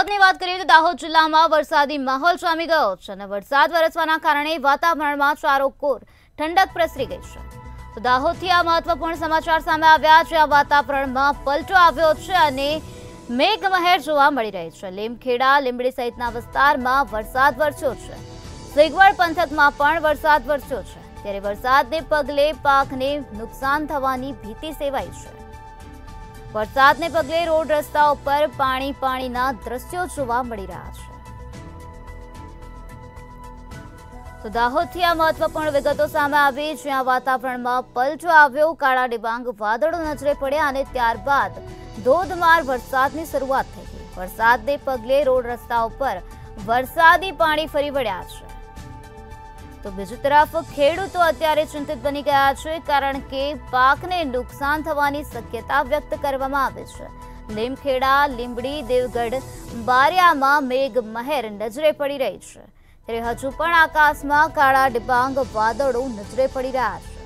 ની વાત કરીએ તો દાહોદ જિલ્લામાં વરસાદી માહોલ જામી ગયો છે અને વરસાદ વરસવાના કારણે વાતાવરણમાં ચારોકોર ઠંડક પ્રસરી ગઈ છે। તો દાહોદથી આ મહત્વપૂર્ણ સમાચાર સામે આવ્યા છે। આ વાતાવરણમાં પલટો આવ્યો છે અને મેઘમહેર જોવા મળી રહી છે। લીમખેડા લીંબડી સહિતના વિસ્તારમાં વરસાદ વરસ્યો છે। સિગવડ પંથકમાં પણ વરસાદ વરસ્યો છે, ત્યારે વરસાદને પગલે પાકને નુકસાન થવાની ભીતિ સેવાઈ છે। વરસાદને પગલે રોડ રસ્તાઓ પર પાણીના દ્રશ્યો જોવા મળી રહ્યા છે। તો દાહોદથી આ મહત્વપૂર્ણ વિગતો સામે આવી, જ્યાં વાતાવરણમાં પલટો આવ્યો। કાળા ડિબાંગ વાદળો નજરે પડ્યા અને ત્યારબાદ ધોધમાર વરસાદની શરૂઆત થઈ ગઈ। વરસાદને પગલે રોડ રસ્તાઓ પર વરસાદી પાણી ફરી વળ્યા છે। તો બીજી તરફ ખેડૂતો અત્યારે ચિંતિત બની ગયા છે, કારણ કે પાકને નુકસાન થવાની શક્યતા વ્યક્ત કરવામાં આવે છે। લીમખેડા લીંબડી દેવગઢ બારિયામાં મેઘમહેર નજરે પડી રહી છે, ત્યારે હજુ પણ આકાશમાં કાળા ડિબાંગ વાદળો નજરે પડી રહ્યા છે।